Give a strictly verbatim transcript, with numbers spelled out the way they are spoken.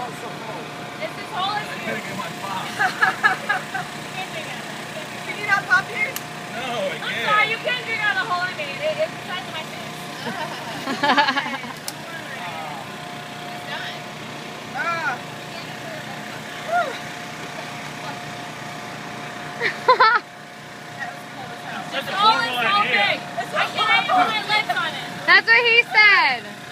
It's as tall as you. Can you not pop yours? No, I can't. I'm sorry, you can't drink out of the hole I made. It, it's the size of my fist. It's done. Ah. That's It's a all, horrible it's all idea. big. I can't even put my lips on it. That's what he said.